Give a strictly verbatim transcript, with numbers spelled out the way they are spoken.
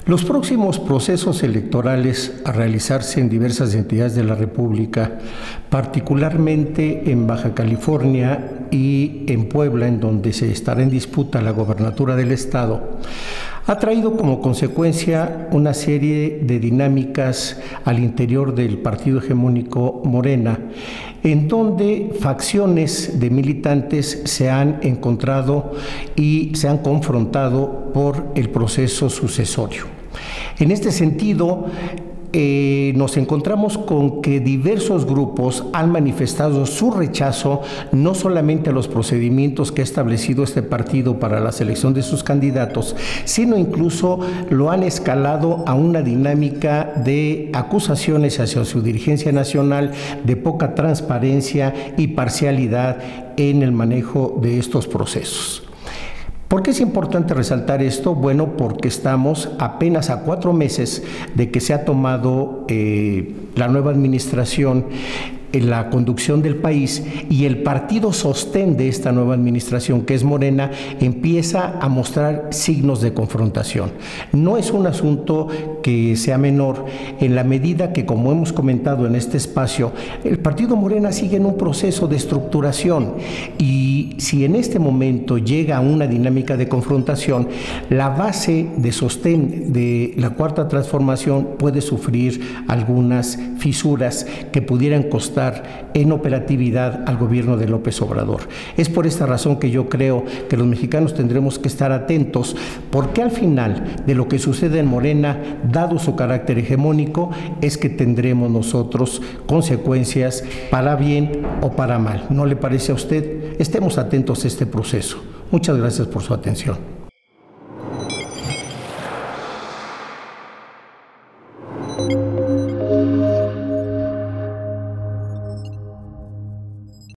Los próximos procesos electorales a realizarse en diversas entidades de la República, particularmente en Baja California y en Puebla, en donde se estará en disputa la gobernatura del estado, ha traído como consecuencia una serie de dinámicas al interior del partido hegemónico Morena, en donde facciones de militantes se han encontrado y se han confrontado por el proceso sucesorio. En este sentido, Eh, nos encontramos con que diversos grupos han manifestado su rechazo no solamente a los procedimientos que ha establecido este partido para la selección de sus candidatos, sino incluso lo han escalado a una dinámica de acusaciones hacia su dirigencia nacional de poca transparencia y parcialidad en el manejo de estos procesos. ¿Por qué es importante resaltar esto? Bueno, porque estamos apenas a cuatro meses de que se ha tomado eh, la nueva administración en la conducción del país, y el partido sostén de esta nueva administración, que es Morena, empieza a mostrar signos de confrontación. No es un asunto que sea menor, en la medida que, como hemos comentado en este espacio, el partido Morena sigue en un proceso de estructuración, y si en este momento llega a una dinámica de confrontación, la base de sostén de la Cuarta Transformación puede sufrir algunas fisuras que pudieran costar en operatividad al gobierno de López Obrador. Es por esta razón que yo creo que los mexicanos tendremos que estar atentos, porque al final de lo que sucede en Morena, dado su carácter hegemónico, es que tendremos nosotros consecuencias para bien o para mal. ¿No le parece a usted? Estemos atentos a este proceso. Muchas gracias por su atención.